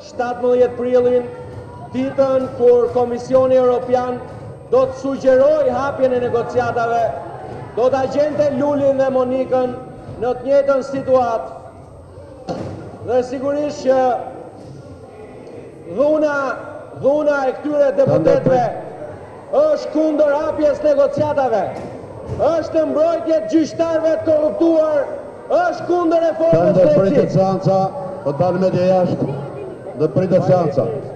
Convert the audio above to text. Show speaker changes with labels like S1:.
S1: 17 prilin, ditën kur Komisioni Europian do të sugjeroj hapjen e negociatave, do të gjente Lulin dhe Monikën në të njëjtën situatë. Dhe sigurisht që dhuna e këtyre deputetëve është kundër hapjes negociatave, është mbrojtje të gjyqtarëve të korruptuar, është kundër reformës drejtësisë.
S2: Pritet seanca, po dalë me dhe jashtë, dhe pritet seanca.